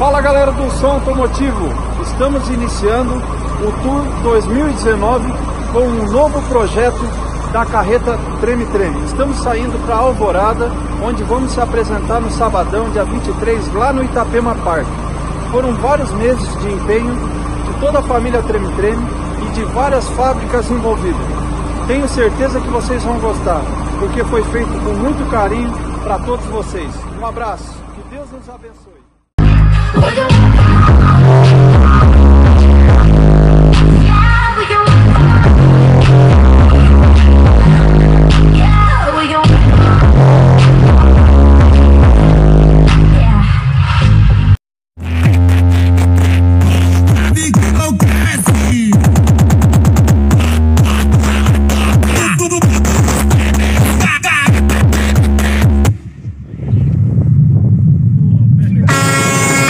Fala galera do Som Automotivo, estamos iniciando o Tour 2019 com um novo projeto da carreta Treme Treme. Estamos saindo para Alvorada, onde vamos se apresentar no sabadão, dia 23, lá no Itapema Park. Foram vários meses de empenho de toda a família Treme Treme e de várias fábricas envolvidas. Tenho certeza que vocês vão gostar, porque foi feito com muito carinho para todos vocês. Um abraço, que Deus nos abençoe.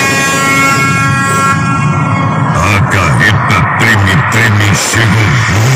Chegou.